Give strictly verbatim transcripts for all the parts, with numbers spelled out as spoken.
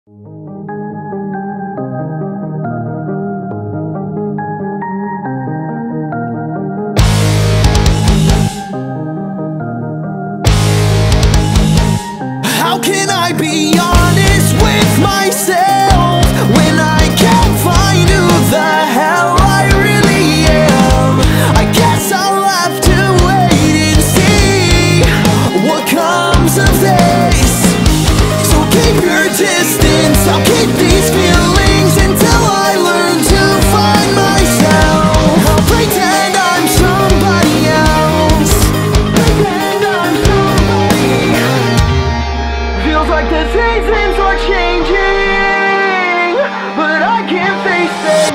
How can I be honest with myself when I can't find who the hell I really am? I guess I'll have to wait and see what comes of this. So keep your distance, I'll keep these feelings until I learn to find myself. I'll pretend I'm somebody else. Pretend I'm somebody else. Feels like the seasons are changing, but I can't face this.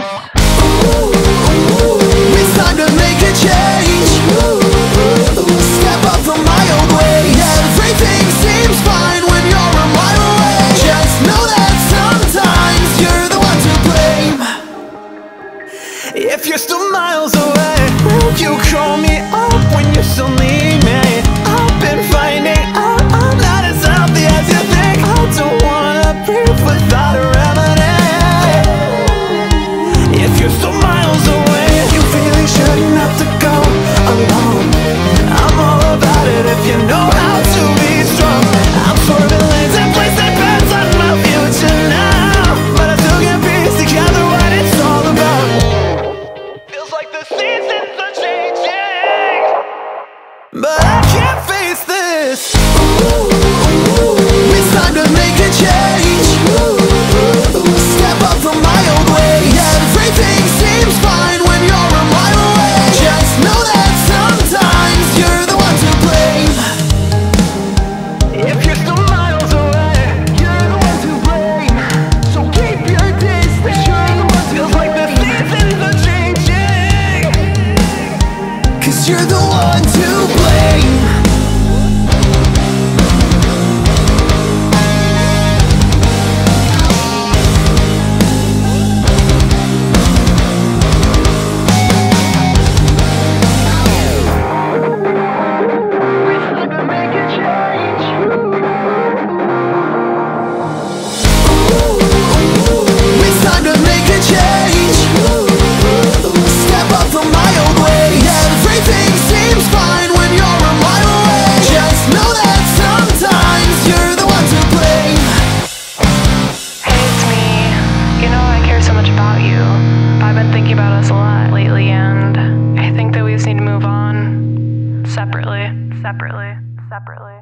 It's time to make a change. Step up from my old way. Everything seems fine when you're a mile away. Just know that sometimes you're the one to blame. If you're still miles away, will you call me up when you still need me? I've been finding out I'm not as healthy as you think. I don't wanna breathe without a remedy. If you're still miles away, you really shouldn't have to go alone. I'm all about it if you know how to be strong. I'm swerving lanes and placing bets on my future now, but I still can't piece together what it's all about. Feels like the seasons are changing, but I can't face this. It's time to make a change. Step up from my old way. Everything seems fine when you're a mile away. Just know that sometimes you're the one to blame. If you're still miles away, you're the one to blame. So keep your distance. You're the one to Feels like the seasons are changing, 'cause you're the one to blame. It's time to make a change. Step up from my old way. Everything seems fine when you're a mile away. Just know that sometimes you're the one to blame. Hey, it's me. You know I care so much about you. I've been thinking about us a lot lately, and I think that we just need to move on separately, separately, separately.